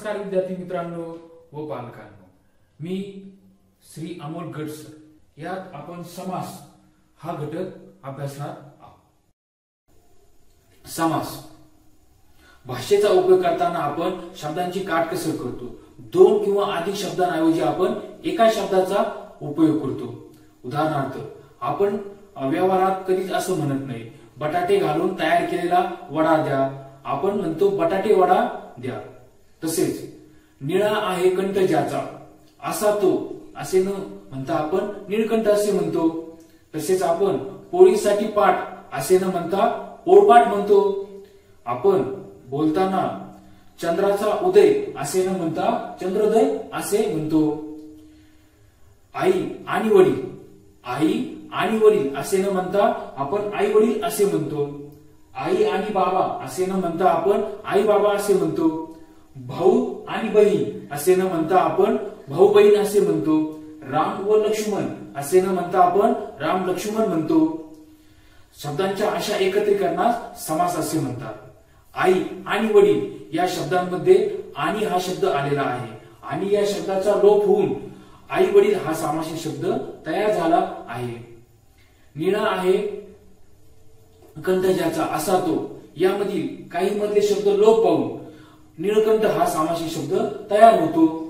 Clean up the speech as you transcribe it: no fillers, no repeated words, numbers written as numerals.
नमस्कार विद्यार्थी मित्रांनो व पालकांनो, मी श्री अमोल गडसर. यात आपण समास हा घटक अभ्यासणार आहोत. समास भाषेचा उपयोग करताना आपण शब्दांची काटकसर करतो. दोन किंवा अधिक शब्दांऐवजी आपण एका शब्दाचा उपयोग करतो. उदाहरणार्थ, आपण व्यवहारात कधीच असं म्हणत नाही बटाटे घालून तयार केलेला वडा द्या, आपण म्हणतो बटाटे वडा द्या. तसेच निळा आहे कंठ ज्याचा असा तो असे न म्हणता आपण निळकंठ असे म्हणतो. तसेच आपण पोळीसाठी पाट असे न म्हणता पोळपाट म्हणतो. आपण बोलताना चंद्राचा उदय असे न म्हणता चंद्रोदय असे म्हणतो. आई आणि वडील असे न म्हणता आपण आई वडील असे म्हणतो. आई आणि बाबा असे न म्हणता आपण आई बाबा असे म्हणतो. भाऊ आणि बहीण असे न म्हणता आपण भाऊ बहीण असे म्हणतो. राम व लक्ष्मण असे न म्हणता आपण राम लक्ष्मण म्हणतो. शब्दांच्या अशा एकत्रीकरणास समास असे म्हणतात. आई आणि वडील या शब्दांमध्ये आणि हा शब्द आलेला आहे आणि या शब्दाचा लोप होऊन आई वडील हा सामासिक शब्द तयार झाला आहे. निळा आहे कंठ ज्याचा असा तो यामधील काही मधले शब्द लोप पाहून निळकंठ हा सामासिक शब्द तयार होतो.